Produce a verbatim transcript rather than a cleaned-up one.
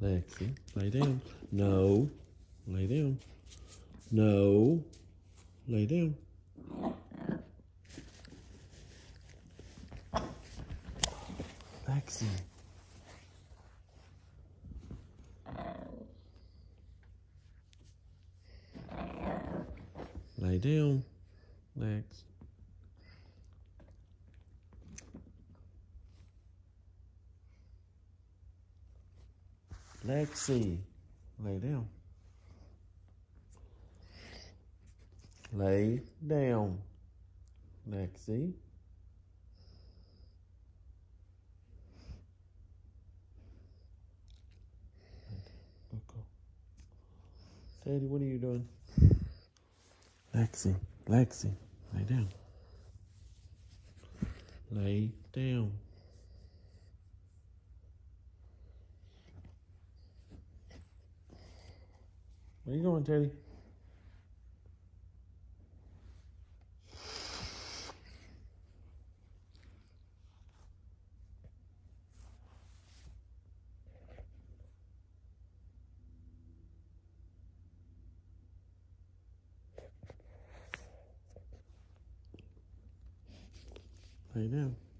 Lexi, lay down. No. Lay down. No. Lay down. Lexi. Lay down. Lex. Lexi. Lay down. Lay down. Lexi. Okay. Daddy, what are you doing? Lexi. Lexi. Lay down. Lay down. Where you going, Teddy? Lay down.